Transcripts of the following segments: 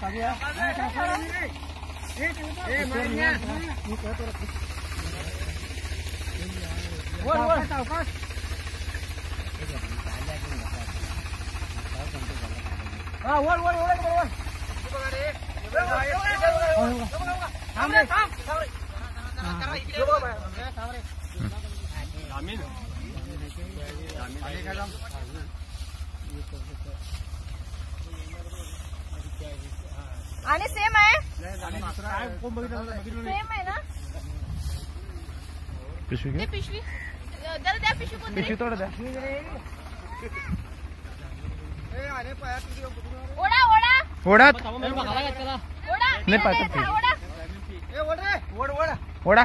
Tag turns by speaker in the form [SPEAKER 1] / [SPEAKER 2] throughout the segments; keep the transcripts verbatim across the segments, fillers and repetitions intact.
[SPEAKER 1] आणि सेम आहे सेम आहे ना
[SPEAKER 2] पिशवी
[SPEAKER 1] ते पिशवी द्या द्या पिशवी कोणती
[SPEAKER 2] पिशवी थोडं द्या
[SPEAKER 1] ओढा ओढा
[SPEAKER 2] ओढा
[SPEAKER 1] ओढा
[SPEAKER 2] नाही पाहतो
[SPEAKER 1] ओढा
[SPEAKER 2] ओढा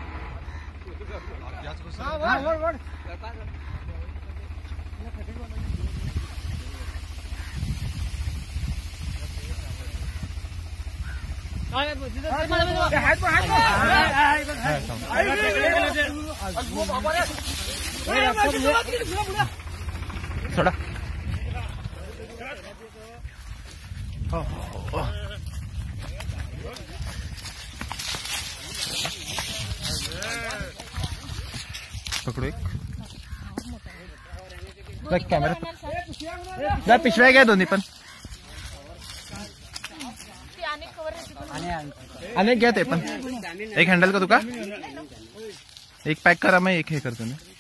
[SPEAKER 2] सोडा पकडू एक कॅमेरा जा पिशव्या घ्या दोन्ही पण अनेक घ्या ते पण एक हँडल का तुका एक पॅक करा मग एक हे करतो मी